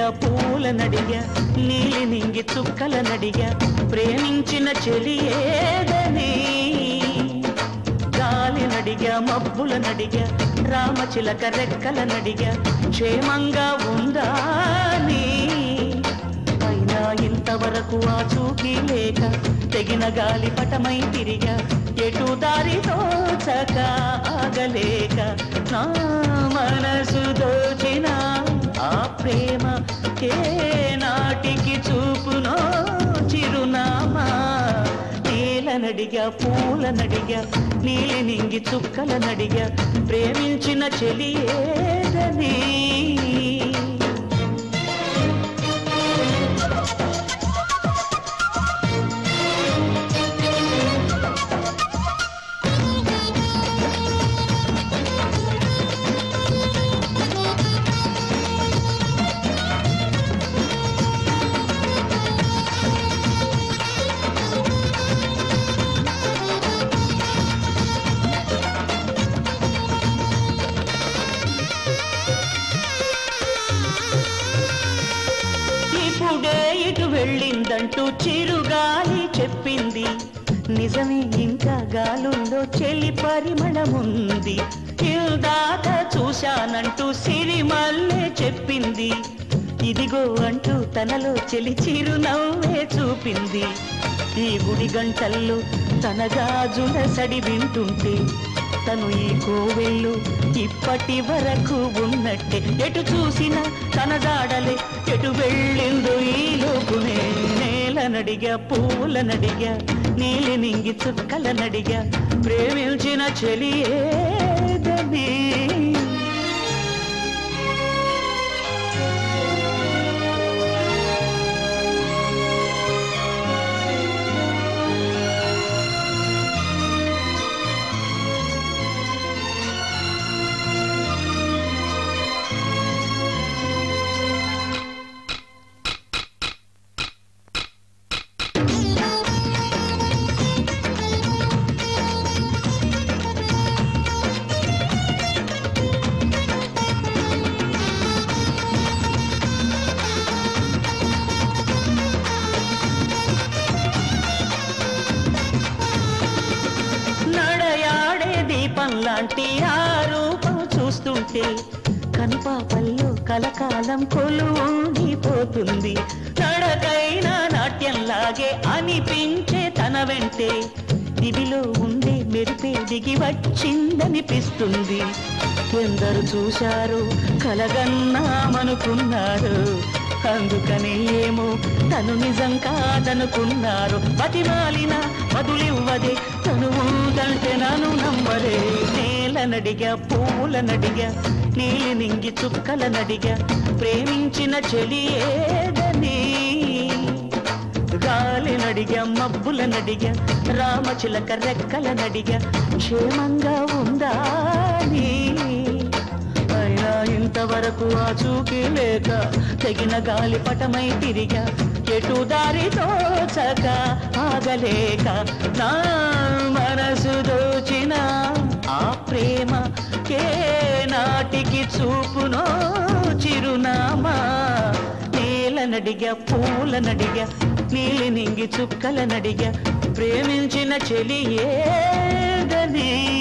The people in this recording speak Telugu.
పూల నడిగా నీలి నింగి చుక్కల నడిగా ప్రేమించిన చెలి ఏదని గాలి నడిగా మబ్బుల నడిగా రామచిలక రెక్కల నడిగా క్షేమంగా ఉందా నీ అయినా ఇంతవరకు ఆ చూకి లేక తెగిన గాలి పటమై తిరిగా ఎటు దారి తోచక ఆగలేక నా మనసు దోచిన ఆ ప్రేమ ఏ నాటికి చూపునో చిరునామా నీల నడిగా పూల నడిగా నీలి నింగి చుక్కల నడిగా ప్రేమించిన చెలి ఏదని ఇటు వెళ్ళిందంటూ చిరుగాలి చెప్పింది నిజమే ఇంకా గాలుందో చెలి పరిమళముంది ఇందాక చూశానంటూ సిరిమల్లే చెప్పింది ఇదిగో అంటూ తనలో చెలి చిరునవ్వే చూపింది ఈ గుడి గంటల్లో తన గాజుల సడి వింటుంటే తను ఈ కోవెళ్ళు ఇప్పటి వరకు ఉన్నట్టే ఎటు చూసినా తన జాడలే ఎటు వెళ్ళిందో ఈ లోపునే నేల నడిగా పూల నడిగా నీలి నింగి చుక్కల నడిగా ప్రేమించిన చెలి ఏదని లాంటి ఆ రూపం చూస్తుంటే కనుపాపల్లో కలకాలం కొలువుండిపోతుంది నడకైన నాట్యంలాగే అనిపించే తన వెంటే దివిలో ఉండే మెరిపే దిగి వచ్చిందనిపిస్తుంది ఎందరు చూశారు కలగన్నామనుకున్నారు అందుకనే ఏమో తను నిజం కాదనుకున్నారు బతిమాలిన బదులివ్వదే తను ఊదంటే నన్ను నమ్మరే నేల నడిగా పూల నడిగా నీలి నింగి చుక్కల నడిగా ప్రేమించిన చెలి ఏదని గాలి నడిగా మబ్బుల నడిగా రామచిలక రెక్కల నడిగా క్షేమంగా ఉందా నీ అయినా ఇంతవరకు ఆ చూకి లేక తెగిన గాలి పటమై తిరిగా ఎటు దారి తోచక ఆగలేక నా మనసు దోచిన ఆ ప్రేమ ఏ నాటికి చూపునో చిరునామా నేల నడిగా పూల నడిగా నీలి నింగి చుక్కల నడిగా ప్రేమించిన చెలి ఏదని